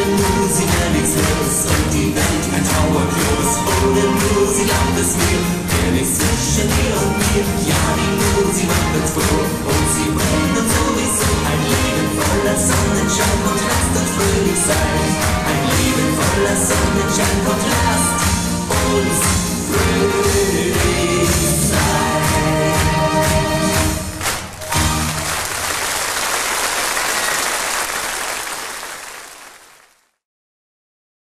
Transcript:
ohne Musi wär nichts los und die Welt ein Trauerklos. Ohne Musi gab es mir, wär nichts zwischen dir und mir. Ja, die Musi macht uns froh und sie bringt uns sowieso ein Leben voller Sonnenschein, Kontrast und fröhlich sein. Ein Leben voller Sonnenschein, Kontrast und fröhlich.